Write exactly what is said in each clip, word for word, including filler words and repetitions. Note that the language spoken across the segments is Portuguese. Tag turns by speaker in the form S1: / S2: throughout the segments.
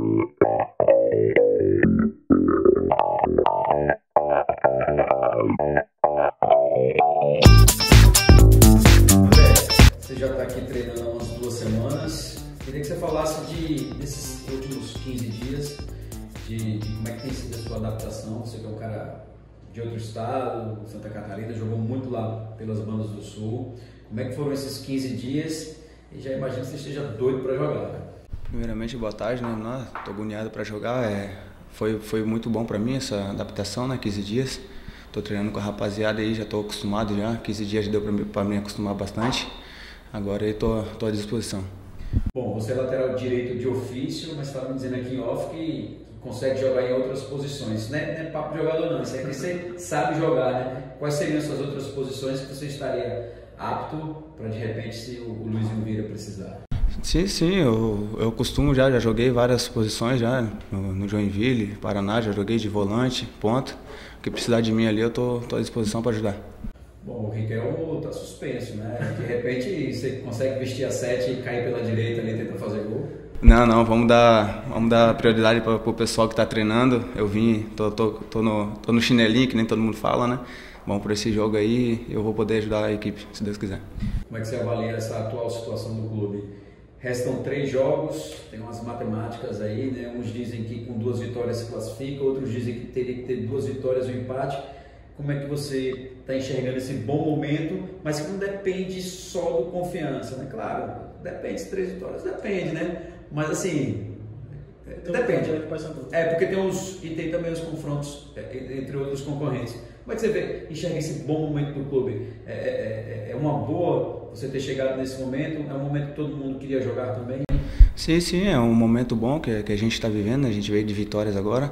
S1: Você já está aqui treinando há umas duas semanas. Queria que você falasse de, desses últimos quinze dias, de, de como é que tem sido a sua adaptação. Você que é um cara de outro estado, Santa Catarina, jogou muito lá pelas bandas do Sul. Como é que foram esses quinze dias? E já imagino que você esteja doido para jogar, né?
S2: Primeiramente, boa tarde, né? Estou agoniado para jogar. É, foi, foi muito bom para mim essa adaptação, né? quinze dias. Estou treinando com a rapaziada aí, já estou acostumado já. quinze dias deu para me acostumar bastante. Agora estou à disposição.
S1: Bom, você é lateral direito de ofício, mas estava me dizendo aqui em off que consegue jogar em outras posições. Isso não é, não é papo de jogador não, isso é que você sabe jogar, né? Quais seriam essas outras posições que você estaria apto para de repente se o, o Luizinho Vieira precisar?
S2: Sim, sim, eu, eu costumo já, já joguei várias posições já, no, no Joinville, Paraná, já joguei de volante, ponta. O que precisar de mim ali eu estou à disposição para ajudar.
S1: Bom, o Riquelme está suspenso, né? De repente você consegue vestir a sete e cair pela direita ali e tentar fazer gol?
S2: Não, não, vamos dar, vamos dar prioridade para o pessoal que está treinando. Eu vim, tô, tô, tô, no, tô no chinelinho, que nem todo mundo fala, né? Vamos por esse jogo aí, eu vou poder ajudar a equipe, se Deus quiser.
S1: Como é que você avalia essa atual situação do clube? Restam três jogos, tem umas matemáticas aí, né? Uns dizem que com duas vitórias se classifica, outros dizem que teria que ter duas vitórias e um empate. Como é que você está enxergando esse bom momento, mas que não depende só do Confiança, né? Claro, depende de três vitórias, depende, né? Mas assim, então, depende. É, porque tem os, e tem também os confrontos entre outros concorrentes. Como é que você vê, enxerga esse bom momento do clube? É, é, é uma boa você ter chegado nesse momento? É um momento que todo mundo queria jogar também?
S2: Sim, sim, é um momento bom que, que a gente está vivendo, a gente veio de vitórias agora.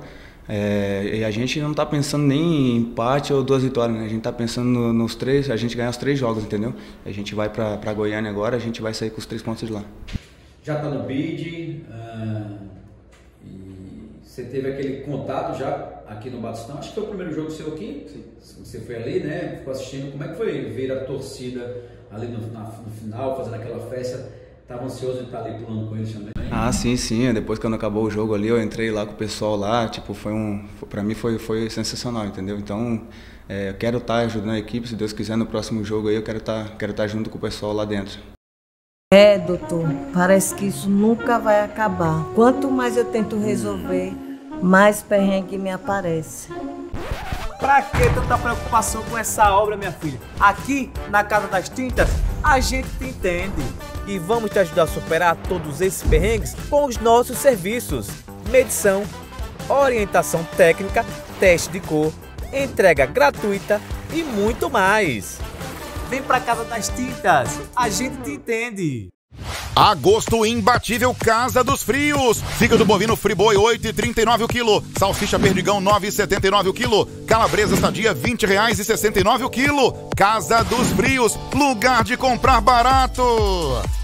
S2: É, e a gente não está pensando nem em empate ou duas vitórias, né? A gente está pensando no, nos três, a gente ganhar os três jogos, entendeu? A gente vai para Goiânia agora, a gente vai sair com os três pontos de lá.
S1: Já está no bid, uh, e você teve aquele contato já aqui no Batistão, acho que foi o primeiro jogo seu aqui, Sim. Você foi ali, né? Ficou assistindo, como é que foi ver a torcida ali no, na, no final, fazendo aquela festa? Estava ansioso de estar ali pulando com eles também?
S2: Ah, sim, sim. Depois quando acabou o jogo ali, eu entrei lá com o pessoal lá, tipo, foi um... Pra mim foi, foi sensacional, entendeu? Então, é, eu quero estar ajudando a equipe, se Deus quiser, no próximo jogo aí, eu quero estar, quero estar junto com o pessoal lá dentro.
S3: É, doutor, parece que isso nunca vai acabar. Quanto mais eu tento resolver, mais perrengue me aparece.
S4: Pra que tanta preocupação com essa obra, minha filha? Aqui, na Casa das Tintas, a gente te entende. E vamos te ajudar a superar todos esses perrengues com os nossos serviços. Medição, orientação técnica, teste de cor, entrega gratuita e muito mais. Vem pra Casa das Tintas, a gente te entende.
S5: Agosto imbatível Casa dos Frios. Fígado bovino Friboi oito e trinta e nove o quilo. Salsicha perdigão nove e setenta e nove o quilo. Calabresa sadia vinte reais e sessenta e nove o quilo. Casa dos Frios, lugar de comprar barato.